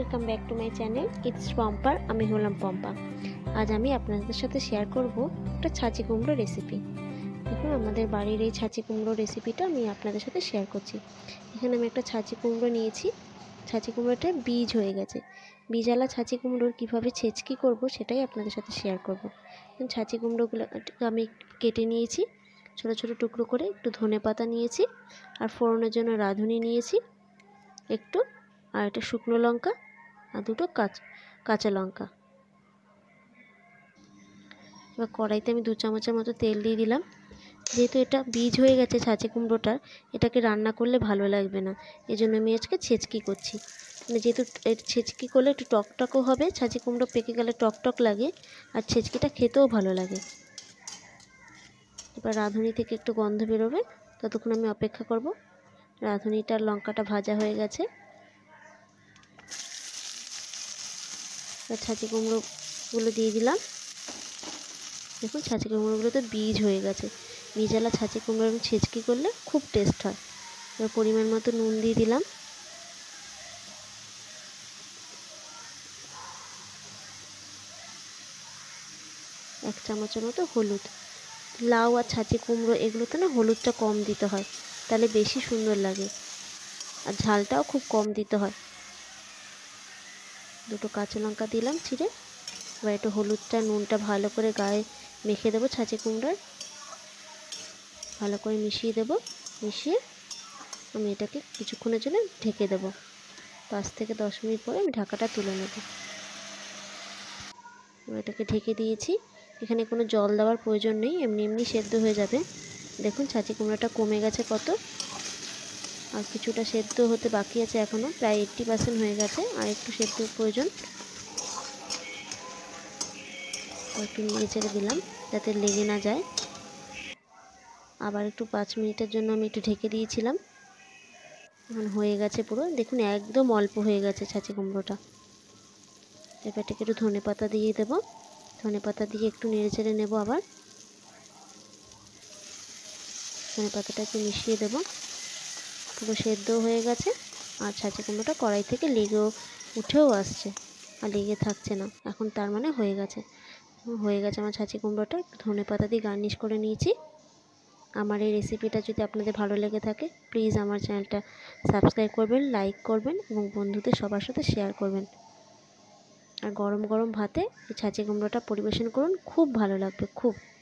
Welcome back to my channel it's পম্পার। আমি হলাম পম্পা। আজ আমি আপনাদের সাথে শেয়ার করব একটা ছাঁচি কুমড়ো রেসিপি। দেখুন, আমাদের বাড়ির এই ছাঁচি কুমড়ো রেসিপিটা আমি আপনাদের সাথে শেয়ার করছি। এখানে আমি একটা ছাঁচি কুমড়ো নিয়েছি। ছাঁচি কুমড়োটা বীজ হয়ে গেছে। বীজওয়ালা ছাঁচি কুমড়োর কীভাবে ছেঁচকি করব সেটাই আপনাদের সাথে শেয়ার করব। ছাঁচি কুমড়োগুলো আমি কেটে নিয়েছি ছোটো ছোটো টুকরো করে। একটু ধনেপাতা নিয়েছি, আর ফোড়নের জন্য রাঁধুনি নিয়েছি একটু, আর একটা শুকনো লঙ্কা, আর দুটো কাঁচা লঙ্কা। এবার কড়াইতে আমি 2 চামচের মতো তেল দিয়ে দিলাম। যেহেতু এটা বীজ হয়ে গেছে ছাঁচি কুমড়োটার, এটাকে রান্না করলে ভালো লাগবে না, এই জন্য আমি আজকে ছেঁচকি করছি। যেহেতু ছেঁচকি করলে একটু টকটকও হবে, ছাঁচি কুমড়ো পেকে গেলে টকটক লাগে, আর ছেঁচকিটা খেতেও ভালো লাগে। এবার রাঁধুনি থেকে একটু গন্ধ বেরোবে, ততক্ষণ আমি অপেক্ষা করব। রাঁধুনিটার লঙ্কাটা ভাজা হয়ে গেছে। ছাঁচি কুমড়োগুলো দিয়ে দিলাম। দেখুন, ছাঁচি কুমড়োগুলো তো বীজ হয়ে গেছে। বীজওয়ালা ছাঁচি কুমড়ো ছেঁচকি করলে খুব টেস্ট হয়। এবার পরিমাণ মতো নুন দিয়ে দিলাম। এক চামচের মতো হলুদ। লাউ আর ছাঁচি কুমড়ো এগুলোতে না হলুদটা কম দিতে হয়, তাহলে বেশি সুন্দর লাগে, আর ঝালটাও খুব কম দিতে হয়। দুটো কাঁচা লঙ্কা দিলাম চিড়ে। এবার একটু হলুদটা নুনটা ভালো করে গায়ে মেখে দেবো ছাঁচি কুমড়োর। ভালো করে মিশিয়ে দেবো। মিশিয়ে আমি এটাকে কিছুক্ষণের জন্য ঢেকে দেবো। 5 থেকে 10 মিনিট পরে আমি ঢাকাটা তুলে নেব। এটাকে ঢেকে দিয়েছি। এখানে কোনো জল দেওয়ার প্রয়োজন নেই, এমনি এমনি সেদ্ধ হয়ে যাবে। দেখুন, ছাঁচি কুমড়োটা কমে গেছে কত, আর কিছুটা সেদ্ধ হতে বাকি আছে এখনও, প্রায় 80% হয়ে গেছে, আর একটু সেদ্ধ প্রয়োজন। একটু নেড়ে চেড়ে দিলাম যাতে লেগে না যায়। আবার একটু 5 মিনিটের জন্য আমি একটু ঢেকে দিয়েছিলাম। এখন হয়ে গেছে পুরো। দেখুন, একদম অল্প হয়ে গেছে ছাঁচি কুমড়োটা। এবার এটাকে একটু ধনেপাতা দিয়ে দেবো। ধনেপাতা দিয়ে একটু নেড়ে চেড়ে নেবো। আবার ধনেপাতাটা একটু মিশিয়ে দেবো। পুরো সেদ্ধ হয়ে গেছে, আর ছাঁচি কুমড়োটা কড়াই থেকে উঠেও আসছে, আর লেগে থাকছে না। এখন তার মানে হয়ে গেছে। আমার ছাঁচি কুমড়োটা। একটু ধনেপাতা দিয়ে গার্নিশ করে নিয়েছি। আমার এই রেসিপিটা যদি আপনাদের ভালো লেগে থাকে, প্লিজ আমার চ্যানেলটা সাবস্ক্রাইব করবেন, লাইক করবেন, এবং বন্ধুদের সবার সাথে শেয়ার করবেন। আর গরম গরম ভাতে এই ছাঁচি কুমড়োটা পরিবেশন করুন, খুব ভালো লাগবে, খুব।